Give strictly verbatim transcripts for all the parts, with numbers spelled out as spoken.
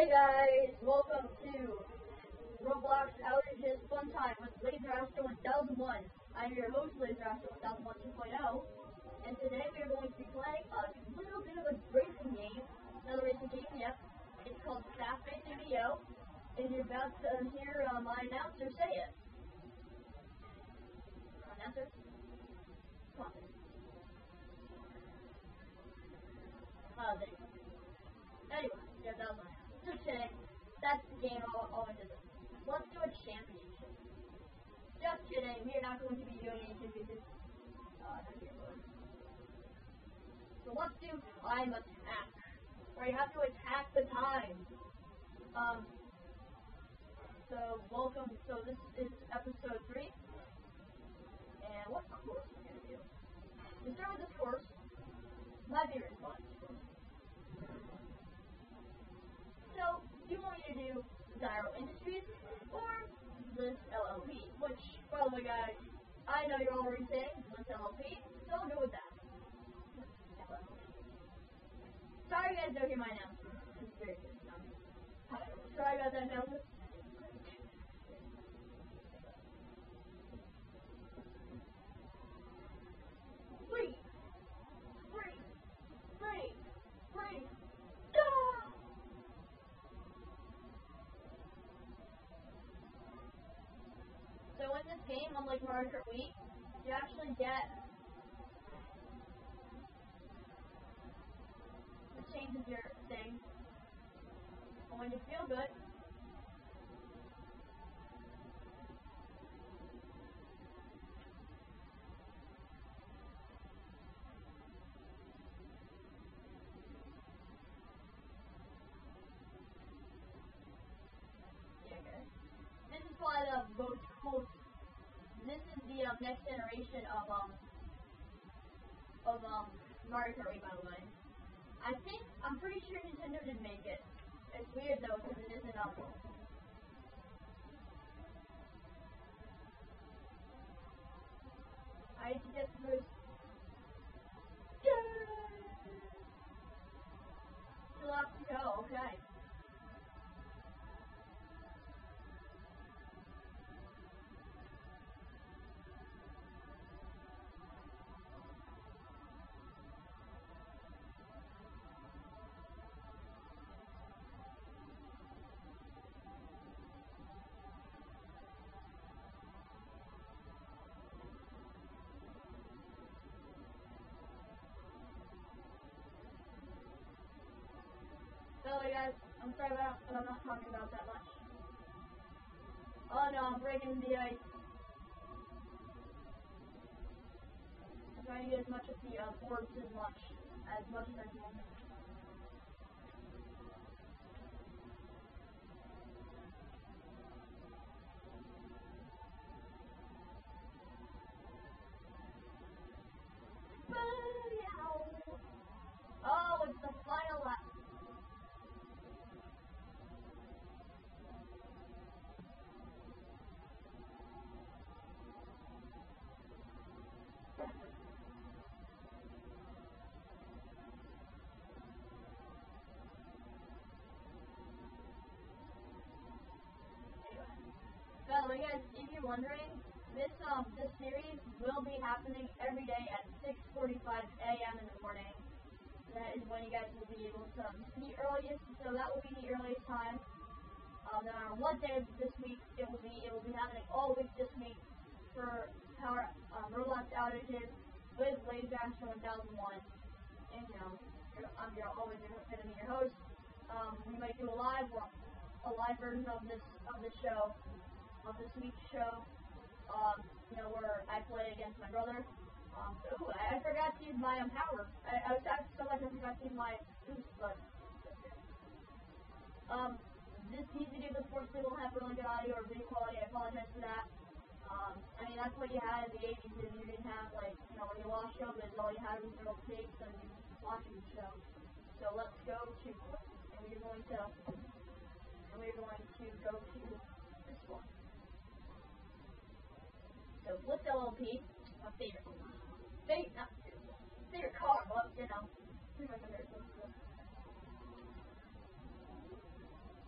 Hey guys, welcome to Roblox Outages Fun Time with Laserashton one thousand one. I'm your host, Laserashton one thousand one two point oh, and today we are going to be playing a little bit of a racing game. Another racing game, yep. It's called Fast Racing Video, and you're about to hear uh, my announcer say it. Announcer? Come on. Uh, there you go. Anyway, yeah, that was my Just kidding. That's the game I always do. Let's do a championship. Just kidding. We are not going to be doing any championships. Uh, not here, but. So let's do time attack. Where you have to attack the time. Um. So welcome. So this is episode three. And what course are we gonna do? We start with this course. My favorite one. So, do you want me to do Zyro Industries or List L L P? Which, by the way, guys, I know you're already saying List L L P, so I'll go with that. Sorry, you guys don't hear my announcement. It's very good. No. Sorry about that announcement. Free! Free! Free! Free! Ah! So in this game, unlike Mario Kart Wii, you actually get it changes your thing. And when you feel good, yeah, okay. This is probably the most cool. This is the um, next generation of um of um Mario Kart, by the way. I think I'm pretty sure Nintendo did make it. It's weird though because it isn't up. I need to get through. Still have to go. Okay. So guys, I'm sorry about, but I'm not talking about that much. Oh no, I'm breaking the ice. I'm trying to get as much of the uh, boards as much, as much as I can. Oh, it's the final lap. By the way, guys, if you're wondering, this um this series will be happening every day at six forty-five a m in the morning. That is when you guys will be able to um, the earliest. So that will be the earliest time. Um, no matter what day this week, it will be it will be happening all week this week for Power um, Roblox Outages with Laserashton one thousand one. And you know, I'm your always going to be your host. Um, we might do a live a live version of this of this show. Of this week's show, um, you know, where I play against my brother. Um, ooh, I, I forgot to use my um, power. I, I was actually so much I forgot to use my boost, but um, this these videos, of course, they will have really good audio or video quality. I apologize for that. Um, I mean, that's what you had in the eighties, and you didn't have like, you know, when you watch showbiz, all you had was little tapes and watching the show. So let's go to, and we're going to, and we're going to go to this one. So, what's L L P? My favorite. Favorite, not favorite car, but, you know, pretty much my favorite.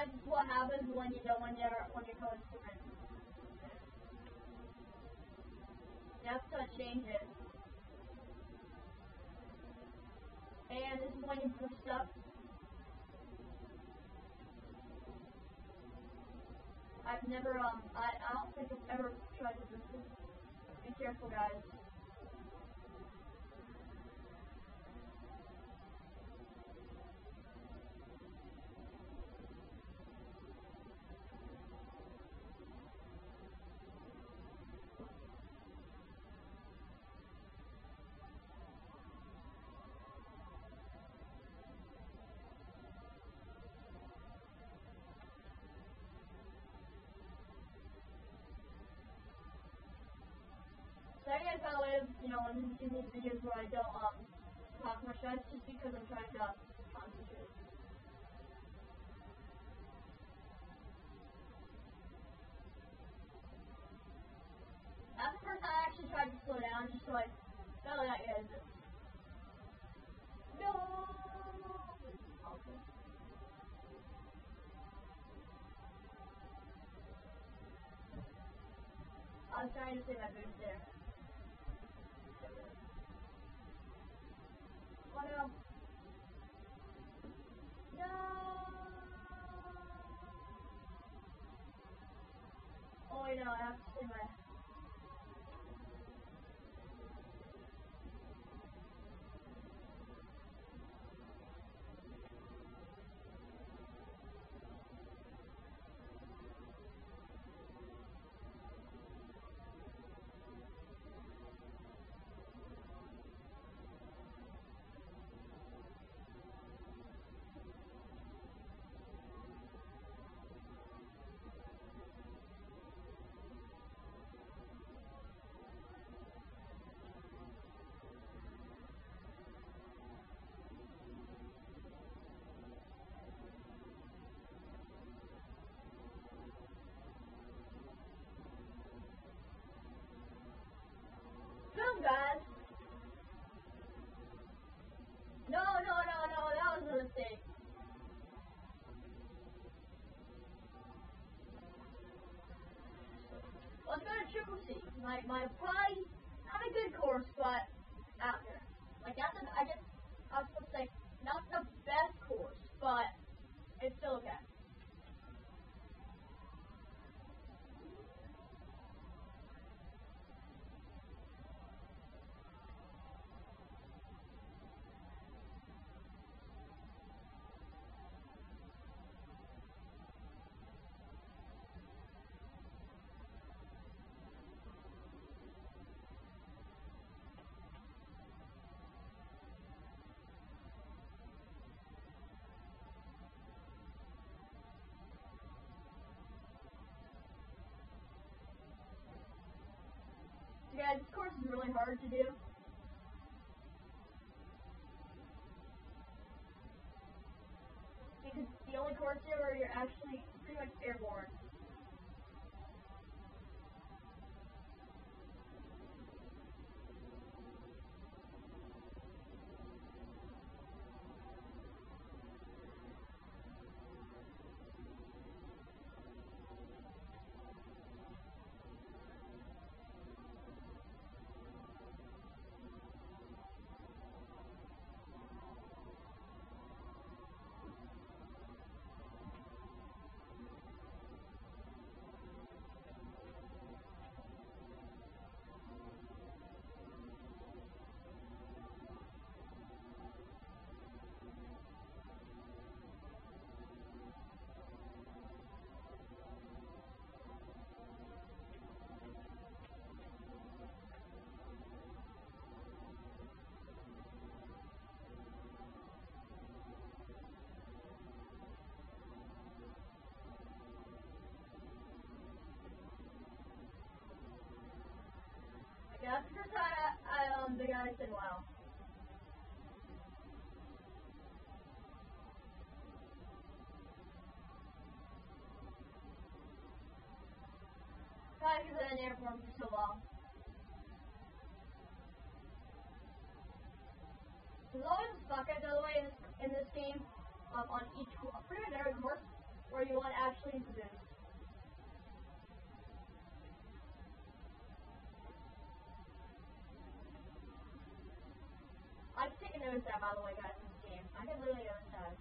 Guys, this is what happens when you don't when you're when you're going stupid. You have to change it. And this is when you push stuff. I've never um I, I don't think I've ever tried to do this. Be careful, guys. So I guess by the way, you know, in these videos where I don't um talk much, that's just because I'm trying to concentrate. That's the first time I actually tried to slow down, just so I felt that guys. No. Okay. I was trying to save my boots there. Oh no. No. Oh wait, no, I have to save my. Boom, guys. No, no, no, no, that was a mistake. Let's go to Triple C. My, my probably not a good course, but after. Like, that's a, I guess, I was supposed to say, not the best course, but it's still okay. Yeah, this course is really hard to do. Because it's the only course here where you're actually pretty much airborne. Yeah, that's the first time I, I um, the guy said wow. Probably because I've been in airborne for so long. There's always a stock guy, by the way, in this, in this game, um, on each, pretty much every course. or you want actually to boost. I can take a notice that, by the way, guys, in this game. I can literally notice that.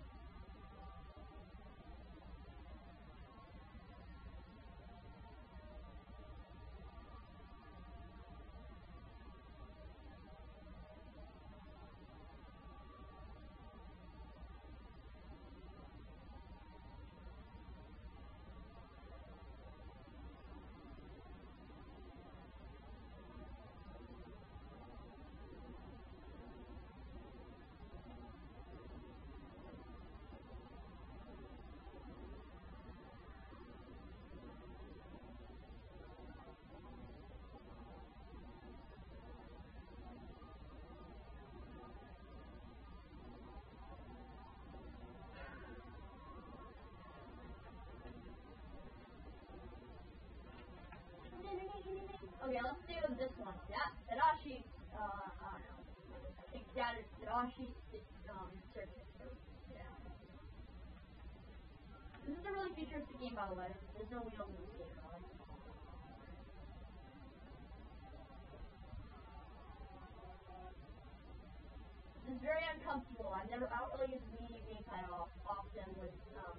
Okay, let's do this one. Yeah, Hidashi, uh, I don't know. I think that is Hidashi, um, circuit. So, yeah. This is a really futuristic game, by the way. There's no wheels in this game, really. This is very uncomfortable. I've never, I don't really use the medium gamepad often with, um,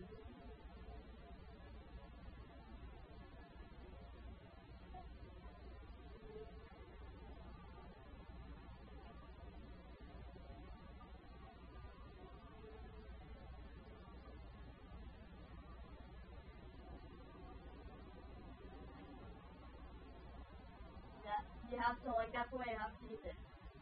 you have to, like, that's the way you have to use it.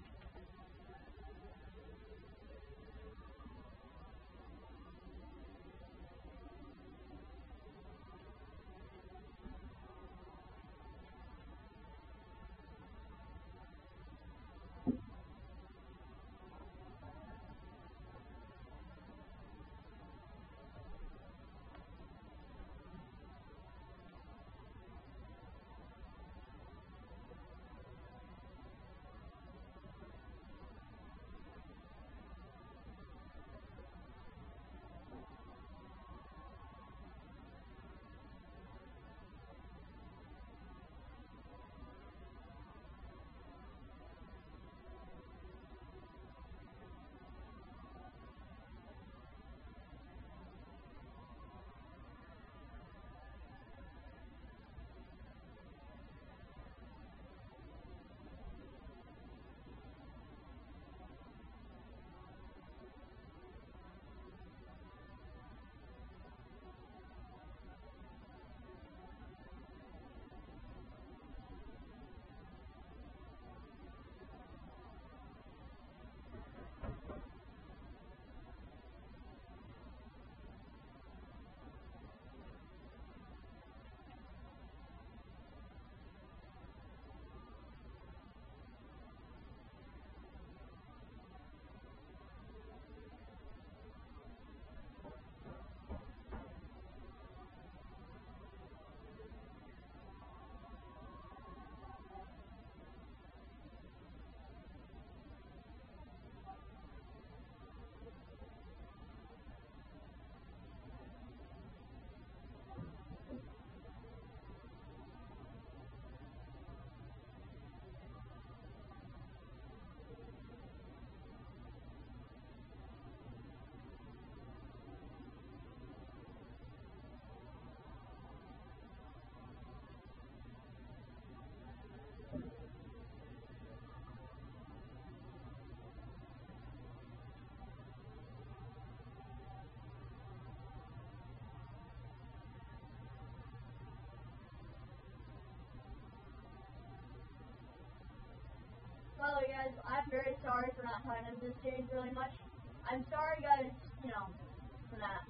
By the way, guys, I'm very sorry for not talking about this series really much. I'm sorry, guys, you know, for that.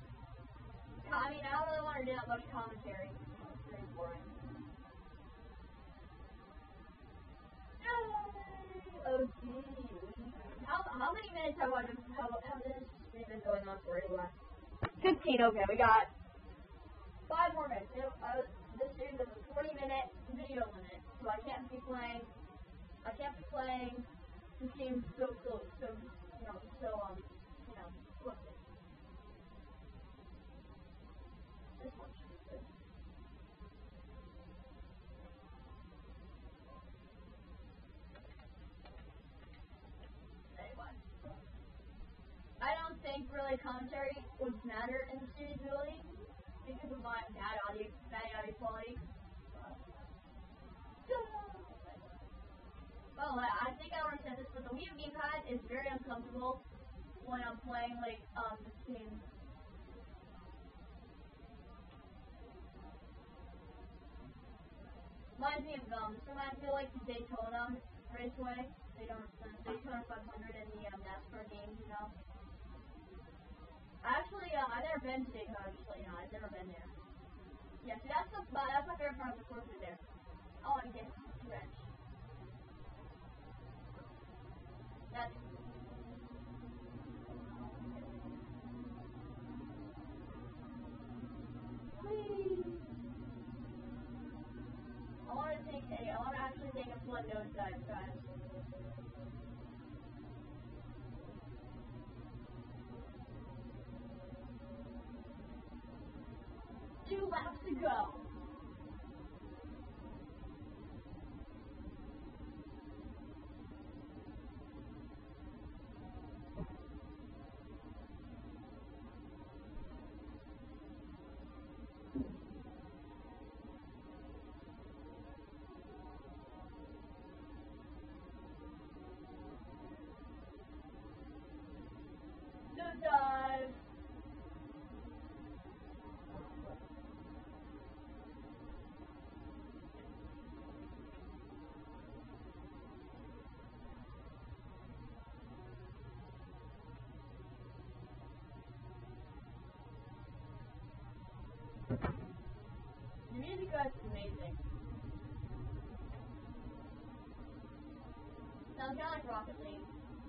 I mean, I don't really want to do that much commentary. It's very boring. Oh, gee. How, how many minutes have I been, how, how this been going on for anyway? fifteen, okay, we got five more minutes. You know, uh, this series has a forty minute video limit, so I can't be playing. I can't be playing this game so close, so, you know, so, um, you know, close. much. Anyway. I don't think really commentary would matter in the series really because of my bad audio, bad audio quality. Well, I think I already said this, but the Wii U gamepad is very uncomfortable when I'm playing like um this game. Reminds me of um, this reminds me of like the Daytona Raceway, Daytona, Daytona five hundred and the um, NASCAR games, you know. Actually, uh, I've never been to Daytona, just so you know, I've never been there. Yeah, see, that's, the, uh, that's my favorite part of the course is there. Oh, and you get a wrench. That's... Whee! I want to take a, I want to actually take a flood nosedive, guys. Two laps to go. Nosedive. The music guys is amazing. Sounds kind of like Rocket League.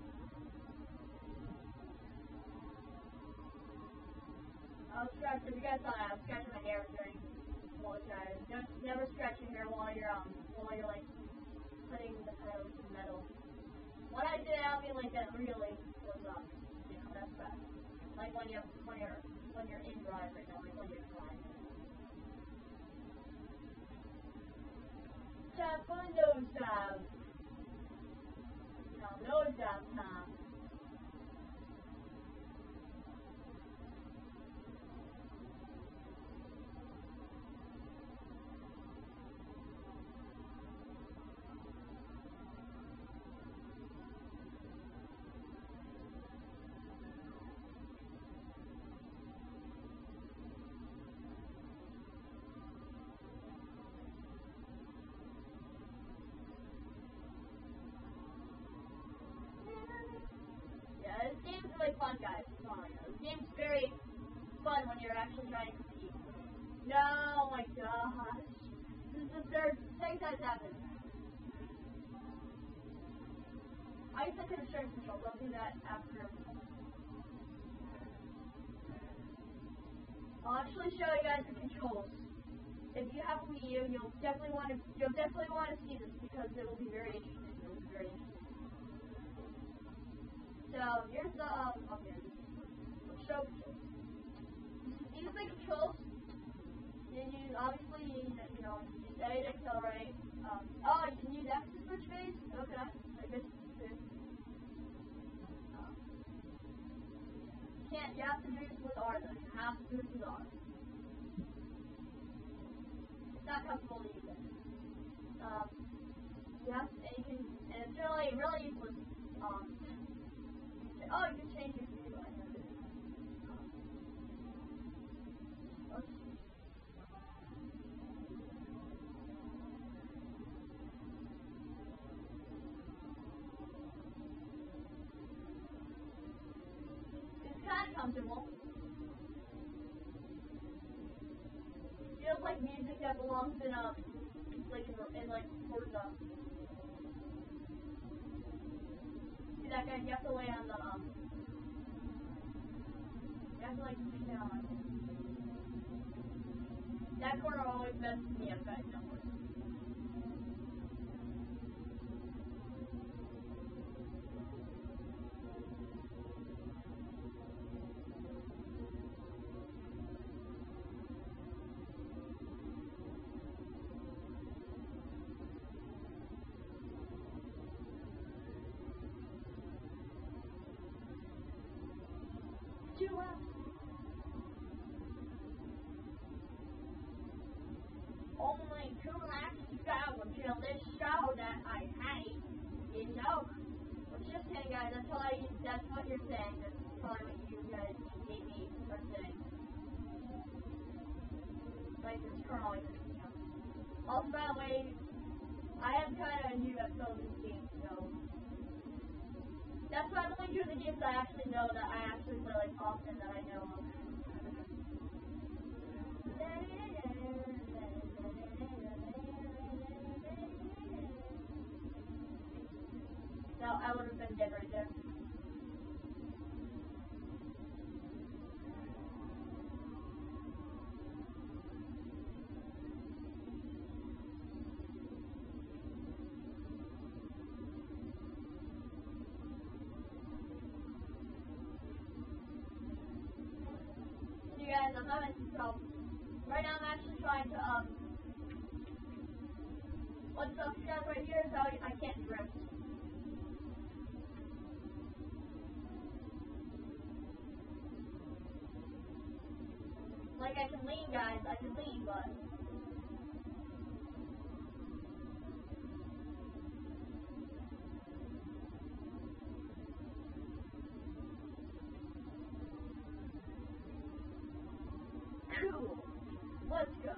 I was scratching, if you guys saw that, I was scratching my hair during while guys. Don't never scratch your hair while you're um while you're like putting the pedal to the metal. When I did it, I mean like that really goes up. You know, that's bad. Like when you're when you're when you're in drive right now, like when you're flying. Tap on nose dive. No, nose dive time. This game's really fun, guys. Come on, this game's very fun when you're actually trying to compete. No, oh my gosh. This is the third, second time it's happened. I used to take the strength controls. I'll do that after. I'll actually show you guys the controls. If you have a Wii U, you'll definitely want to. You'll definitely want to see this because it will be very interesting. It will be very interesting. So here's the um, okay. Show controls. These are the controls. You use obviously you, you know use A to accelerate. Um, oh, you can use X to switch phase. Okay, I guess you could. Um, you can't. You have to boost with R though. You have to boost with R. It's not comfortable to use it. Um, yes, and you can. And it's really really useless. Um. Oh, you can change your view. I know this. Um, it's kind of comfortable. It feels like music that belongs in a, like in, in like Forza. See that guy? You have to lay on the um. You have to like keep it on. That corner always messes me up, guys. Don't worry. too much show until this show that I hate is over. Which just kidding, guys. That's probably that's what you're saying. That's probably what you guys hate me for saying. Like this current always you know. Also, by the way, I am kind of new at some of these games, so that's why I'm only doing the games I actually know that I actually play like often that I know of. No, I would have been dead right there. You guys, I'm not making so. Right now, I'm actually trying to um. What's up, you guys? Right here is how I can't drift. Like I can lean, guys. I can lean, but. Cool. Let's go.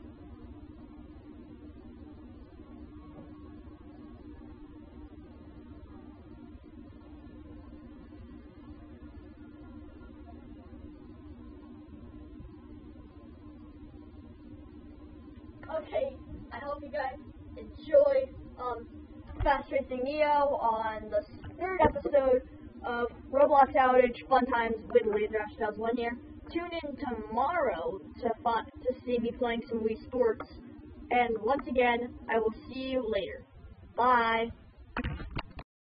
Okay, I hope you guys enjoyed um, Fast Racing Neo on the third episode of Roblox Outage Fun Times with Laserashton ten oh one here. Tune in tomorrow to fun, to see me playing some Wii Sports. And once again, I will see you later. Bye.